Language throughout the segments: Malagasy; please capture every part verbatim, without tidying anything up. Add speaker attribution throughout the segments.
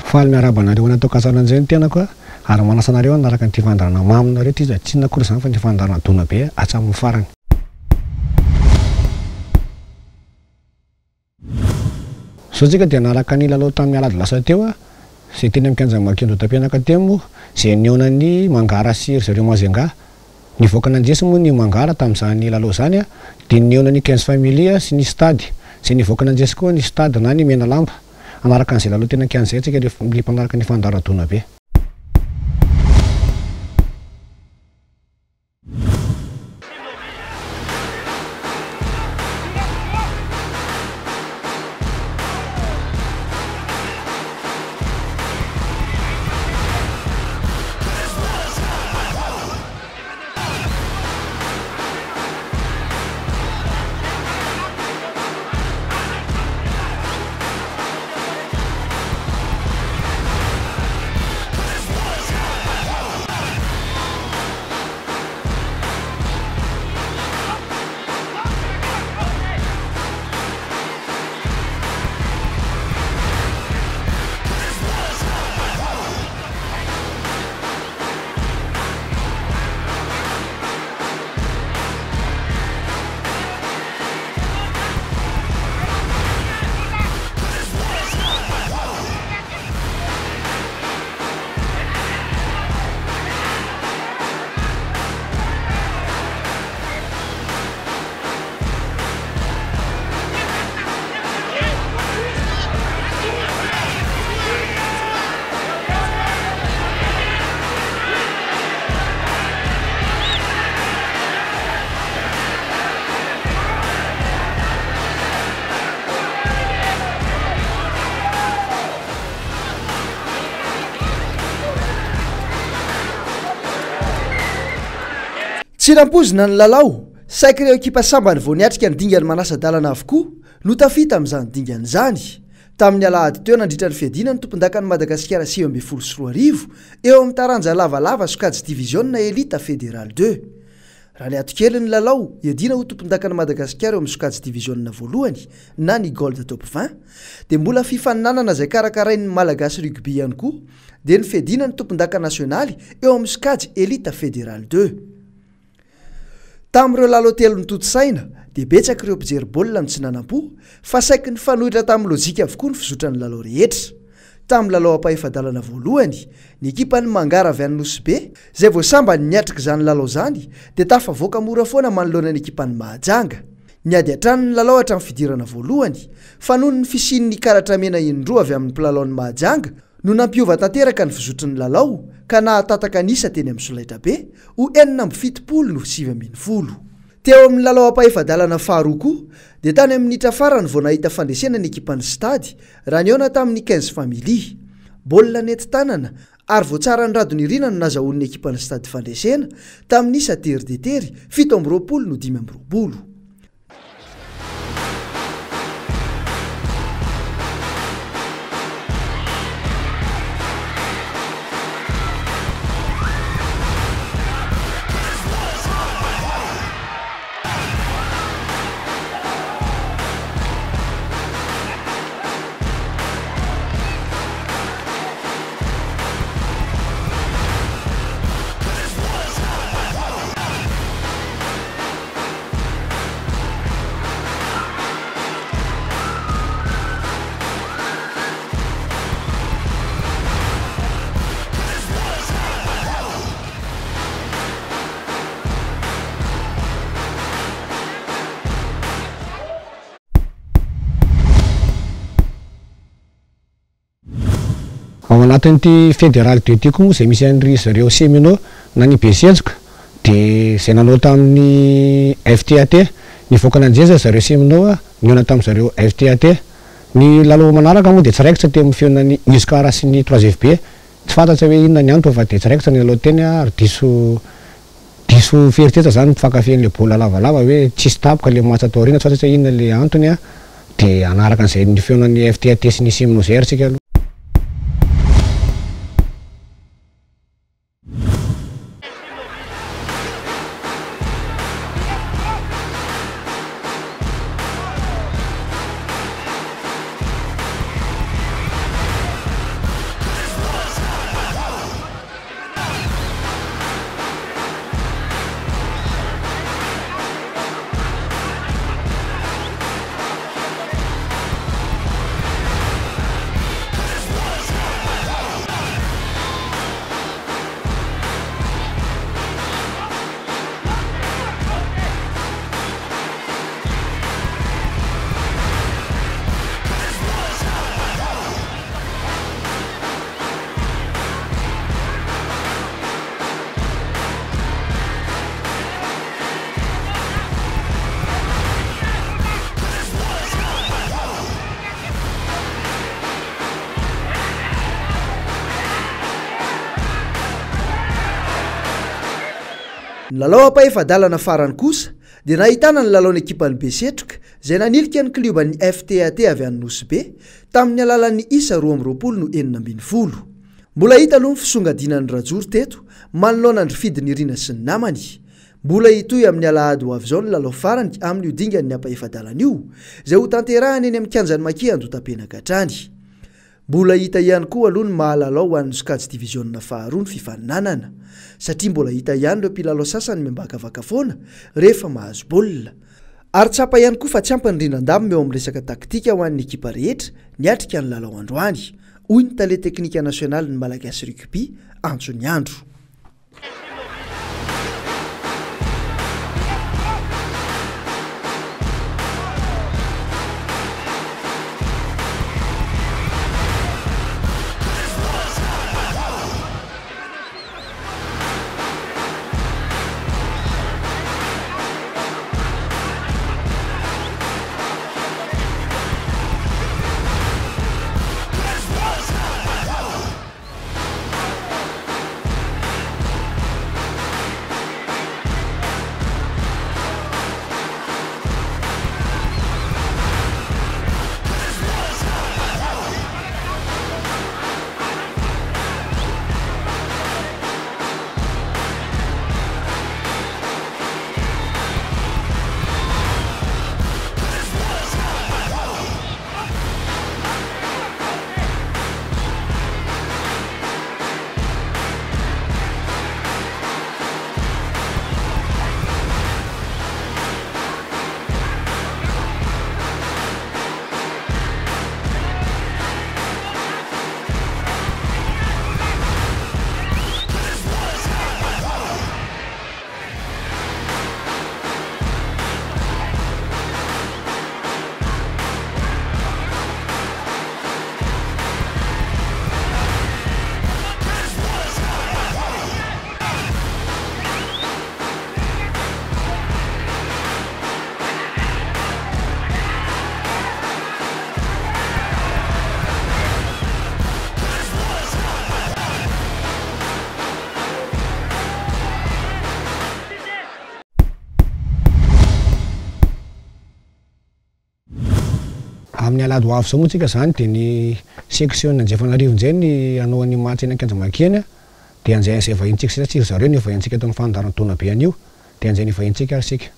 Speaker 1: faly miarabanareo natao kasanan'izay ny tenako a ary manasanareo anaraka ny fandarana maminareo ty izy tsy nakory zany fa ny fandarana dona be atsamin'ny farany. So tsika dia naraka ny lalao tamin'ny alady lasa teo a zay teny amikanja makendo tampianaka temo zay niona-ny Mangara sy zareo Mazenga nivoaka nanjesy moa ny Mangara tamin'izany lalao zany a dia niona-ny quinze famille sy ny stady zay nivoaka nanjesy koa ny stady na ny mena lamba anaraka an'izay lalao tena kian'izay tsika le mpanaraka ny fandarana dona be.
Speaker 2: Tsy rampozina ny lalao saika ireo ekipa sambany vao niatrika ny dingany manasa-dalana avokoa no tafita amin'izany dingany izany. Tamin'ny alahady teo nandritra ny fiadina ny tompon-dakan'i Madagasikara sivy ambin'ny folo sy roa arivo eo amin'ny taranja lavalava sokajy diviziona elita fédéral deux. Raha ny atokely ny lalao iadina ho tompon-dakan'i Madagasikara eo amin'ny sokajy diviziona voalohany na ny gold top vingt dia mbola fifaninanana izay karakarain'ny malagasy rugby ihany koa dia ny fiadina ny tompon-daka nasionaly eo amin'ny sokajy elita fédéral deux. Tamin'ireo lalao telo ny toto-saina dia betsaka ireo mpijery baolina no tsy nanam-po fa saiky ny fanohitra tamin'ny lôjika avokoa ny fizotran'ny lalao rehetra. Tamin'ny lalao ampaefadalana voalohany ny ekipan'ny Mangara avy any Nosy-be izay vao sambany niatrika izany lalao zany dia tafavoaka mora foana manoloana ny ekipan'ny Mahajanga. Niady hatrany ny lalao hatramin'ny fidirana voalohany fa noho ny fisian'ny karatra mena indroa avy amin'ny mpilalao ny Mahajanga no nampiova tanteraka ny fizotran'ny lalao ka nahatataka nisa teny amin'ny solaitra be ho enina amby fitopolo no sivy ambin'ny folo. Teo amin'ny lalao ampaefadalana faharoa koa dia tany amin'ny minitra farany vao nahita fandresena ny ekipan'ny stady raha niona tamin'ny quinze famille. Baolina nety tanana ary vao tsara ny radon'irina no nazahoan'ny ekipan'ny stady fandresena tamin'ny isa tery de tery fito amby roapolo no dimy amby roapolo.
Speaker 1: Ao anatin'ity fédéral deux ty koa moa izay misy an'ry zareo Semino na ny Besenjoka dia izay nanao tamin'ny F T A T nivoaka nanjeza zareo Semino a niona tamin'ny zareo F T A T. Ny lalao manaraka moa dia tsy raikitra teo amin'ny fihaonan'ny Iskara sy ny trois F B tsy fantatra hoe inona ny antony fa dia tsy raikitra ny lalao teny ary diso diso fieritreretana zany mifankafen'ilay baolina lavalava hoe tsisy tapoka ilay match atao aoriana tsy fantatra hoe inona ilay antony a dia anaraka an'izay ny fihaonan'ny F T A T sy ny Semino zay ary tsika aloha.
Speaker 2: ny lalao ampaefadalana farany kosa dia nahitana ny lalaon'ny ekipany Besetroka izay nanilika ny klioban'ny F T A T avy any Nosy-Be tamin'ny alalan'ny isa roa amby roapolo no enina ambin'ny folo. Mbola hita aloha ny fisongadinan'ny Rajoro teto manoloana ny rifidiny Irina sy ny namany. Mbola hitoy amin'ny alahady ho avy izao ny lalao farany amin'ny odingan'ny ampaefadalana io izay ho tanterahany eny amin'ny kianjan'ny Maki Andotam-Penankatrany. Mbola hita ihany koa aloha ny mahalalao ho an'ny Sokajy Divisionna faharoa ny fifaninanana satria mbola hita ihany ireo mpilalao sasany miambakavaka foana rehefa mahazo baolina. Ary tsapa ihany koa fa tsy ampy ny rinan-damy eo amin'ny resaka taktika ho an'ny ekipa rehetra niatrika ny lalao androany. Hoy ny tale teknika nasionaly ny Malagasy Rugby Antsony Andro.
Speaker 1: Amin'ny alahady ho avy izao moa tsika zany dia ny section Anjefanarivo izay ny hanao ny match eny Ankianjamaky eny dia anjay izay vahintsika satria zareo ny vahintsika tao amin'ny fandaharan-taona be an'io dia anjay ny vahintsika ary sika.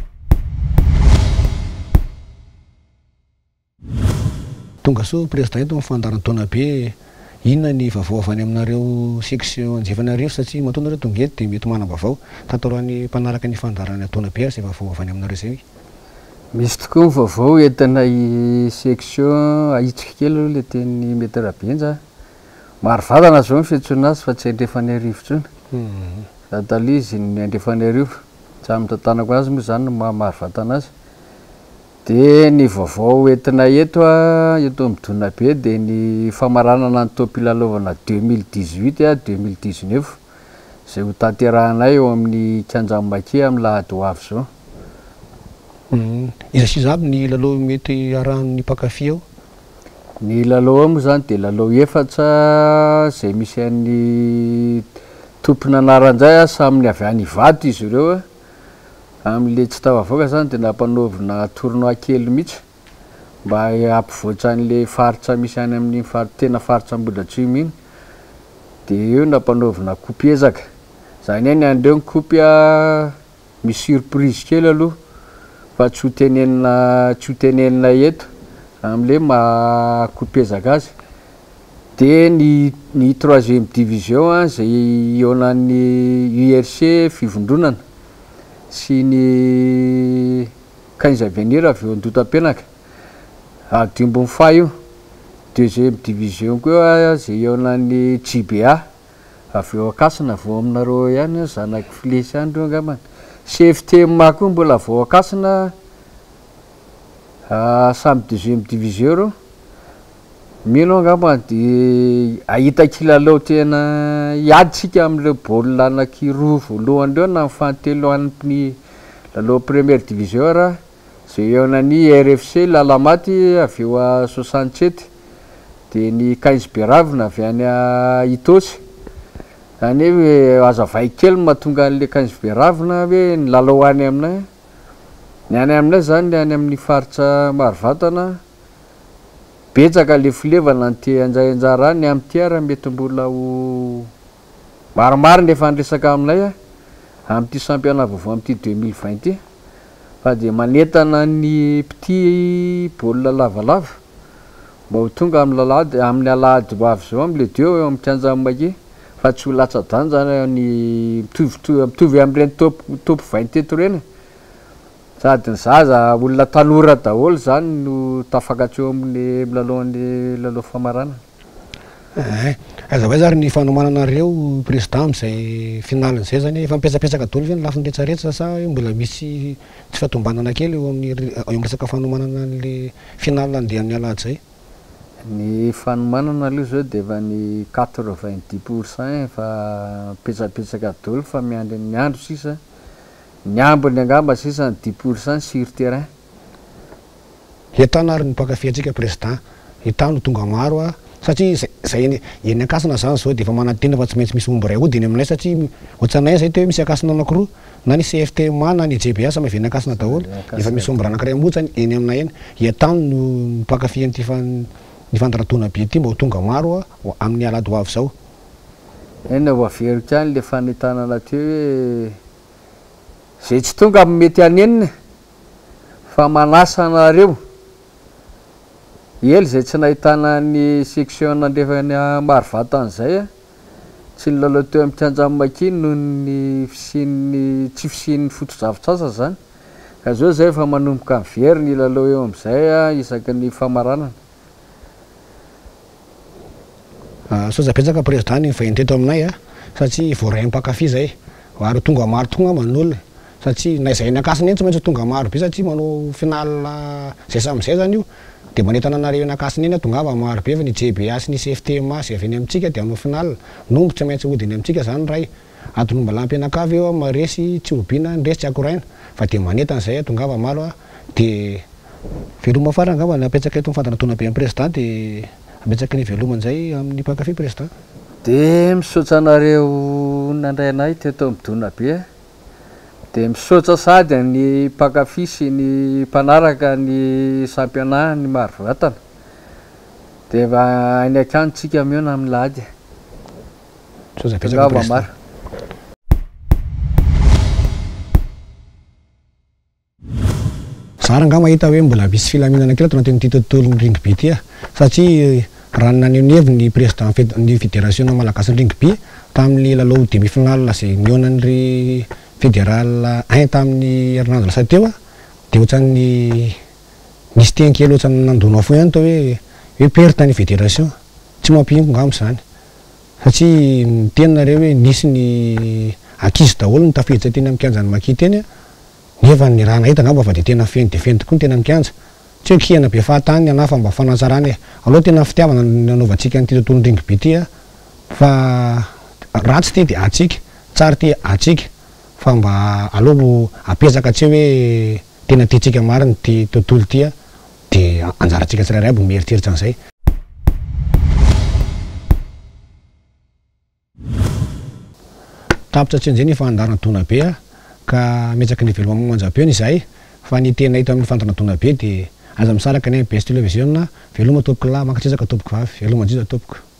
Speaker 1: Tonga soa président eto amin'ny fandaharan-taona be inona ny vaovao avy any aminareo section Anjefanarivo satria matoa nareo tonga eto dia mety manam-baovao tantaroan'ny mpanaraka ny fandaharana taona be izay vaovao avy any aminareo izay.
Speaker 3: Misy tokoa vaovao entina i section ahitsika kely aloha le teny Metera Benja. Maro vatana zao ny fiantsoana azy fa tsy Andrefanarivo intsony. Taloha izy ny Andrefanarivo. Tsy amin'ny tantanako azy moa zany maro vatana azy. Dia ny vaovao entina eto a eto amin'ny Dona be dia ny famaranana ny taom-pilalaovana deux mille dix-huit à deux mille dix-neuf izay ho tanterahanay eo amin'ny Kianjanamaky amin'ny lahady ho avy zao.
Speaker 1: Iza sy zaby ny lalao mety arahan'ny mpankafy ao?
Speaker 3: Ny lalao moa zany dia lalao efatra izay misy an'ny tompony anaran'izay samy avy any Ivato izy ireo. Amin'ilay tsy tavavoaka zany dia nampanaovina tournoi kely mihitsy mba hampivoatra an'ilay faritra misy any amin'ny tena faritra Ambohidratrimo iny. Dia eo nampanaovina kopy ezaka. Izany eny andreo ny kopy misy surprise kely aloha. Fa tsy ho tenenina tsy ho tenenina eto amin'ilay mahakopezaka azy. Dia ny ny troisième division izay ionan'ny U R C fivondronana sy ny quinze avenir avy eo Andotam-Penaka dimy ambin'ny folo io. Deuxième division koa izay ionan'ny J B A avy eo Akasina vao aminareo ihany zanaky Filesy any reo angambany. C F T M koa mbola vao Akasina samy deuxième division reo. Mino angamba dia ahita kilalao tena hiaditsika amin'ireo baolina anankiroa voalohany reo na fantelo amin'ny lalao première division raha izay ionan'ny R F C Lalamaty avy eo a soixante-sept dia ny quinze Beravina avy any Itosy zany hoe azavay kely mahatonga an'le quinze beravina hoe ny lalao any aminay ny any aminay zany ny any amin'ny faritra Marovatana betsaka le filevana ny ty anjay anjara ny amin'ny tiara mety mbola ho maromaro nefa andresaka aminay a amin'ity championnat vaovao amin'ity deux mille vingt ty fa de manetana ny petit baolina lavalava mba ho tonga amin'ny lalady amin'ny alahady ho avy zao am'le deux eo amin'ny kianjammaky fa tsy ho latsa-dany zany ny mitovy mitovy am'ireny top top vingt eto reny sady ny zaza olona tanora daholo zany no tafakatreo amin'ny milalaon'ny lalao famarana.
Speaker 1: Eh aza hoe zary ny fanomananareo président am'izay finale zay zany efa mipetsapetsaka daholo ve ny lafiny retsaretsa sa mbola misy tsy fatombanana kely eo amin'ny eo amin'ny resaka fanomanana an'le finale andeha amin'ny alahady zay?
Speaker 3: Ny fanomanana aloha zao de efa ny quatre-vingt-dix pourcent fa mipetsapetsaka daholo fa miandry miandro sisa ny ambony angamba sisa ny dix pourcent sur terrain.
Speaker 1: Etana ary ny mpakafy antsika président etano tonga maro a satria zay eny akasina zany zao de efa manatena fa tsy maintsy misy omby ray ody eny aminay satria ohatsanay zay te hoe misy akasina anankiroa na ny C F T M A na ny J B A samy avy eny akasina daholo efa misy omby anankiray amotsany eny aminay eny etano no mpakafy an'ity fan ny fandrantona be ty mba ho tonga maro a amin'ny alahady ho avy zao.
Speaker 3: Eny ho averiko any le fanetana laty hoe zay tsy tonga amin'ny mety anenina fa manasa anareo ely zay tsy nahitana ny section nandrefany Marovatana zay a tsy ny lalao teo amin'ny kianjammaky noho ny fisian'ny tsy fisian'ny foto-drafitrasa zany ka zao zay fa manomboka very ny lalao eo am'izay a isaky ny famaranana.
Speaker 1: Sozapetsaka président ny vainteto aminay a satria voaray mpakafy zay ary tonga maro tonga man'olona satria na izay ny akasina eny tsy maintsy tonga maro be satria manao finale zay sam'izay zany io de manetana anareo eny akasina eny tongava maro be fa ny J B A sy ny C F T M A sy avy eny amintsika de hanao finale nombo tsy maintsy hody eny amintsika zany ray atonomba lampy anakavy eo maresy tsy obina ndresy tsy akoraina fa de manetana zay tongava maro a de veloma farany angamba napetsaka eto fandrantona be amin'ny président de apetsaka ny veloman'izay amin'ny mpakafy président.
Speaker 3: De misaotra anareo nandray anay teto midona be de misaotra sady ny mpakafy sy ny mpanaraka ny championnat ny Marovatana de efa any akany tsika miona amin'ny lahady.
Speaker 1: Sozapetsaka président. Zara nga mahita hoe mbola misy filaminana kely tanatin'ity tontolon'ny rugby ty a satria raha naneho ny heviny ny président ny fédération malagasy ny rugby tamin'ny lalao demi-finale zay nionan'ny fédéral un tamin'ny herinandro lasa teo a de ohatran'ny nisy teny kely ohatran'ny nandona fo ihany tao hoe hoe perte ny fédération tsy mampingo ngamba zany satria miteny nareo hoe nisy ny ankizy daholo ny tafiditra teny amin'ny kianjany Maky teny a nefa ny raha nahita ngamba fa de tena feno de feno tokoa ny tena mikanja tsy hoe kiana be fahatany ana fa mba fanatsarany aloha tena fitiavana nanaovantsika nyity tontolon'ny rugby ty a fa ratsy ty de atsika tsara ty atsika fa mba aloha apetsaka tsy hoe tena tiatsika mariny ty tontolo ty a de anjaratsika tsirairay aby mieritseritra an'izay. Tapitra tsy an'izay ny fandaran-tona be a ka metsaka ny veloma manjam-peo izahay fa ny tena hita amin'ny fandaran-tona be de aza misaraka ny M B S télévision veloma tompoko lahy mankatrizaka tompoko vavy veloma jiza tompoko.